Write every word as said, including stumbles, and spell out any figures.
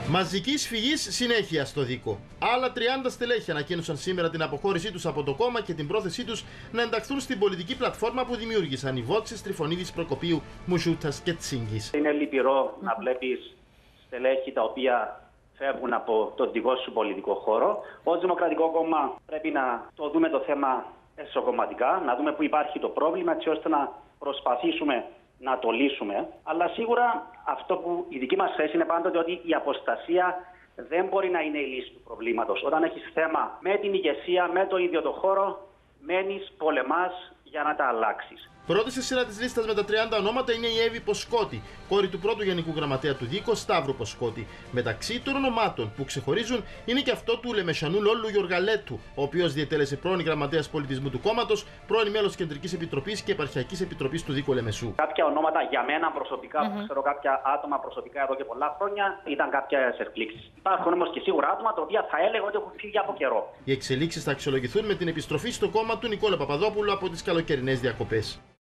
Μαζική φυγή συνέχεια στο Δίκο. Άλλα τριάντα στελέχη ανακοίνωσαν σήμερα την αποχώρησή τους από το κόμμα και την πρόθεσή τους να ενταχθούν στην πολιτική πλατφόρμα που δημιούργησαν οι Βότσης, Τριφωνίδης, Προκοπίου, Μουζούτας και Τσίγκης. Είναι λυπηρό να βλέπεις στελέχη τα οποία φεύγουν από το δικό σου πολιτικό χώρο. Ως Δημοκρατικό Κόμμα πρέπει να το δούμε το θέμα εσωκομματικά, να δούμε πού υπάρχει το πρόβλημα, έτσι ώστε να προσπαθήσουμε να το λύσουμε. Αλλά σίγουρα αυτό που η δική μας θέση είναι πάντοτε ότι η αποστασία δεν μπορεί να είναι η λύση του προβλήματος. Όταν έχεις θέμα με την ηγεσία, με το ίδιο το χώρο, μένεις, πολεμάς για να τα αλλάξεις. Πρώτη στη σειρά της λίστας με τα τριάντα ονόματα είναι η Εύη Ποσκότη, κόρη του πρώτου Γενικού Γραμματέα του Δίκο, Σταύρου Ποσκότη. Μεταξύ των ονομάτων που ξεχωρίζουν είναι και αυτό του Λεμεσανού Λόλου Γιοργαλέτου, ο οποίος διετέλεσε πρώην Γραμματέας Πολιτισμού του κόμματος, πρώην μέλος Κεντρικής Επιτροπής και Επαρχιακής Επιτροπής του Δίκου Λεμεσού. Κάποια ονόματα για μένα προσωπικά, Mm-hmm. που ξέρω κάποια άτομα προσωπικά εδώ και πολλά χρόνια, ήταν κάποιες εκπλήξεις. Υπάρχουν όμως και σίγουρα άτομα τα οποία θα έλεγα ότι έχουν φύγει από καιρό. Οι εξελίξεις θα αξιολογηθούν με την επιστροφή στο κόμμα του Νικόλα Παπαδόπουλου από τις καλοκαιρινές διακοπές.